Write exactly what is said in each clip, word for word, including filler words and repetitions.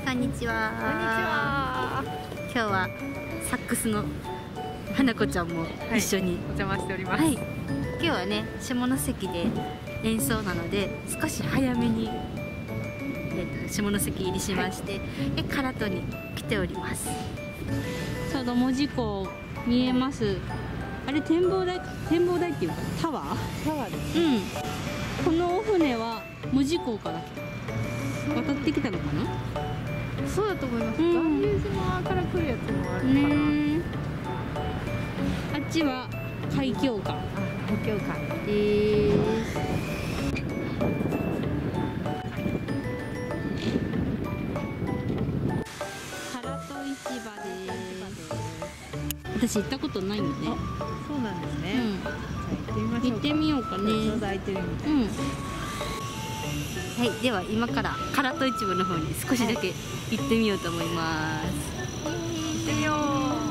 こんにちは。 こんにちは。 今日はサックスの花子ちゃんも一緒に、 はい、お邪魔しております。 はい、今日はね下関で演奏なので少し早めに、えー、と下関入りしまして、はい、で唐戸に来ております。ちょうど門司港見えます。あれ展望台展望台っていうかタワータワーです。 うん。このお船は門司港から渡ってきたのかな。 そうだと思います。 うん巌流島から来るやつもあるかな。 ね、あっちは海峡館。 あ、海峡館です。唐戸市場です。私行ったことないので。 そうなんですね。 うん、 じゃあ行ってみましょうか。 行ってみようかね。 ちょうど空いてるみたい。 うん。はい、では今から唐戸市場の方に少しだけ行ってみようと思います。 行ってみよう。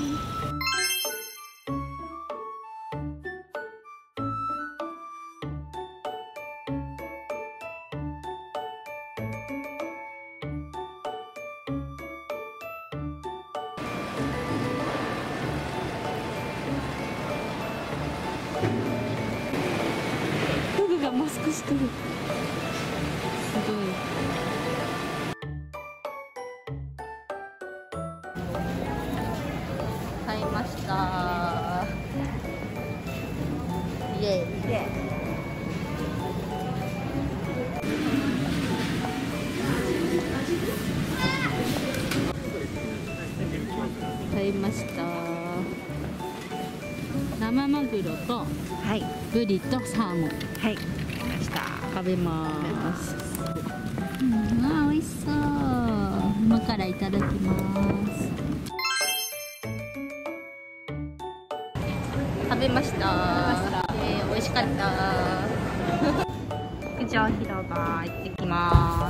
フグがマスクしてる。すごい。買いました。イエーイ。 イエーイ。 買いました。生マグロとはい。 ブリとサーモン。 はい。来ました。 食べます。うん、あ、美味しそう。今からいただきます。食べました。えー、美味しかった。九条広場行ってきます。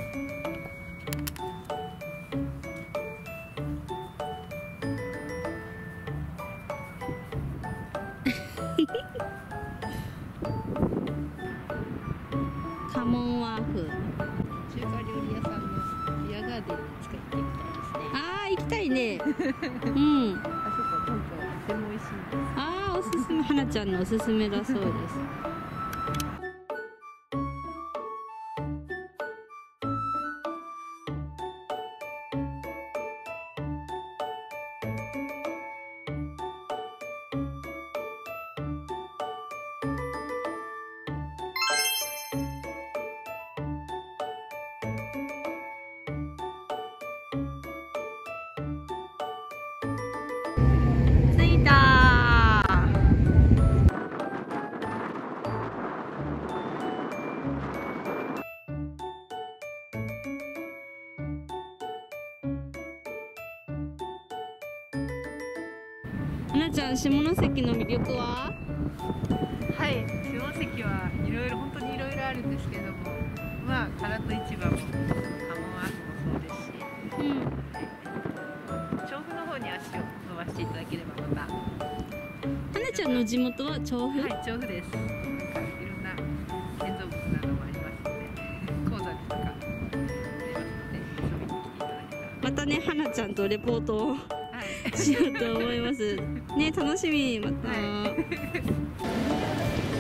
家紋和風。 中華料理屋さんのビアガーデンに使っていきたいですね。 ああ、行きたいね。うん。 あそこなんかとても美味しいです。 ああ、おすすめ、花ちゃんのおすすめだそうです。着いたー。花ちゃん、下関の魅力は？ はい、下関はいろいろ本当にいろいろあるんですけども、まあ唐戸市場も鴨川もそうですし、 うん。 調布の方に足を伸ばしていただければまた。 花ちゃんの地元は調布？ はい、調布です。なんかいろんな建造物などもありますので、鉱山とかありますので、遊びに来ていただけたら。 またね、花ちゃんとレポートをはい。 しようと思います。ね、楽しみ、また。 はい